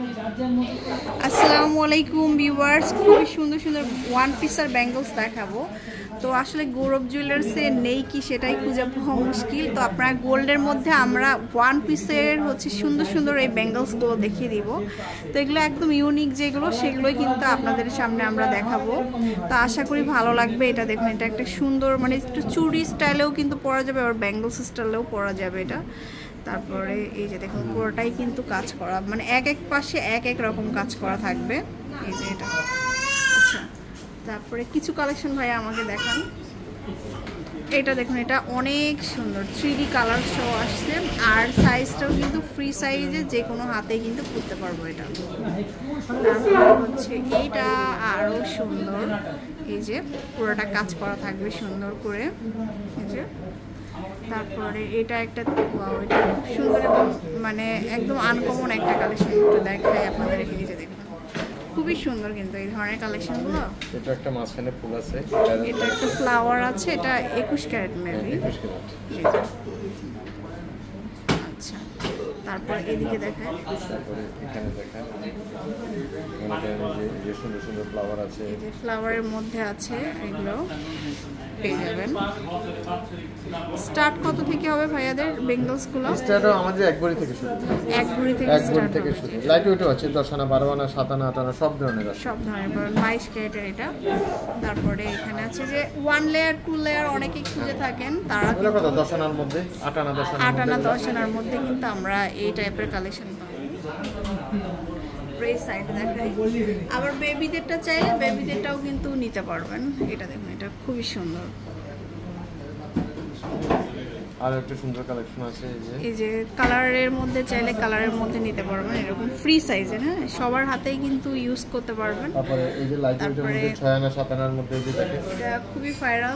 আসসালামু আলাইকুম ভিউয়ার্স, খুবই সুন্দর সুন্দর ওয়ান পিসের ব্যাঙ্গলস দেখাবো। তো আসলে গৌরব জুয়েলার্সে নেই কি সেটাই খুঁজে পাওয়া মুশকিল। তো আপনারা গোল্ডের মধ্যে আমরা ওয়ান পিসের সুন্দর সুন্দর এই ব্যাঙ্গলসগুলো দেখিয়ে দিব। তো এগুলো একদম ইউনিক যেগুলো সেগুলোই কিন্তু আপনাদের সামনে আমরা দেখাবো। তো আশা করি ভালো লাগবে। এটা দেখুন, এটা একটা সুন্দর একটু চুড়ি স্টাইলেও কিন্তু পরা যাবে, আবার ব্যাঙ্গলস স্টাইলেও পরা যাবে এটা। তারপরে এই যে দেখুন, পুরোটাই কিন্তু কাজ করা, এক এক পাশে এক এক রকম কাজ করা থাকবে। এই যে এটা, আচ্ছা। তারপরে কিছু কালেকশন ভাইয়া আমাকে দেখান। এটা দেখুন, এটা অনেক সুন্দর 3D কালার শো আসছে, আর সাইজটাও কিন্তু ফ্রি সাইজে, যে কোনো হাতে কিন্তু পরতে পারবো এটা। তারপরে হচ্ছে এইটা আরও সুন্দর, এই যে পুরোটা কাজ করা থাকবে সুন্দর করে, এই যে। তারপরে এটা একটা, এটা খুব সুন্দর এবং একদম আনকমন একটা কালেকশন, একটু দেখাই আপনাদের। এই যে দেখুন, খুবই সুন্দর কিন্তু এই ধরনের কালেকশনগুলো। এটা একটা মাঝখানে ফুল আছে, এটা একটা ফ্লাওয়ার আছে, এটা 21 ক্যারেট মেবি। আচ্ছা, তারপর এদিকে দেখায়, তারপরে এখানে দেখায় যে সুন্দর সুন্দর ফ্লাওয়ার আছে, এই যে ফ্লাওয়ারের মধ্যে আছে, এগুলো পেয়ে যাবেন। স্টার্ট কত থেকে হবে ভাইয়াদের বেঙ্গলসগুলো? স্টার্টও আমাদের এক ভরি থেকে শুরু, এক ভরি থেকে শুরু। লাইট ওয়েটও আছে, 10 আনা, 12 আনা, 7 আনা, 8 আনা, সব ধরনের আছে, সব ধরনের। 22 ক্যারেটের এটা। তারপরে এখানে আছে যে 1 লেয়ার 2 লেয়ার অনেকেই খুঁজে থাকেন, তারা কত 10 আনার মধ্যে, 8 আনা, 10 আনার মধ্যে কিন্তু আমরা এই টাইপের কালেকশন পাবো। এই সাইডে দেখাই, আবার বেবিদেরটা চাইলে বেবিদেরটাও কিন্তু নিতে পারবেন। এটা দেখুন, এটা খুবই সুন্দর। আর একটা সুন্দর কালেকশন আছে, এই যে কালারের মধ্যে চাইলে কালারের মধ্যে নিতে পারবেন, এরকম ফ্রি সাইজের। হ্যাঁ, সবার হাতেই কিন্তু ইউজ করতে পারবেন। তারপরে এই যে লাইট ওয়েটের মধ্যে 6 আনা 7 আনার মধ্যে, এই যে দেখেন, এটা খুবই ভাইরাল।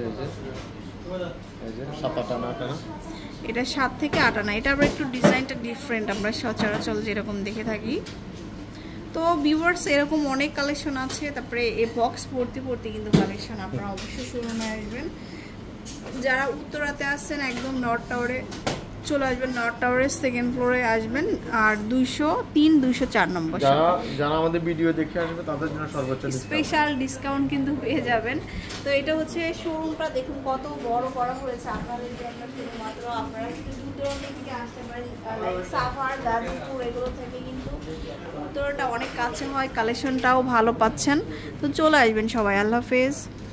এই যে 7 আনা 8 আনা, এটা 7 থেকে 8 আনা। এটা আবার একটু ডিজাইনটা ডিফারেন্ট, আমরা সচরাচর যেরকম দেখে থাকি। তো ভিউয়ার্স, এরকম অনেক কালেকশন আছে। তারপরে এই বক্স ভর্তি কিন্তু কালেকশন, আপনারা অবশ্যই শোরুমে আসবেন। যারা উত্তরাতে আসছেন, একদম নর্থ টাওয়ারে চলে আসবেন, নর্থ টাওয়ারের 2nd ফ্লোরে আসবেন, আর 203 204 নম্বর। যারা আমাদের ভিডিও দেখে আসবে তাদের জন্য সর্বোচ্চ স্পেশাল ডিসকাউন্ট কিন্তু পেয়ে যাবেন। তো এটা হচ্ছে শোরুমটা, দেখুন কত বড় করা হয়েছে আপনাদের জন্য শুধুমাত্র। আপনারা কিন্তু দূর থেকে আসতে পারেন, সাভার, গাজীপুর এগুলো থেকে কিন্তু উত্তরটা অনেক কাছে হয়, কালেকশনটাও ভালো পাচ্ছেন। তো চলে আসবেন সবাই। আল্লাহ হাফেজ।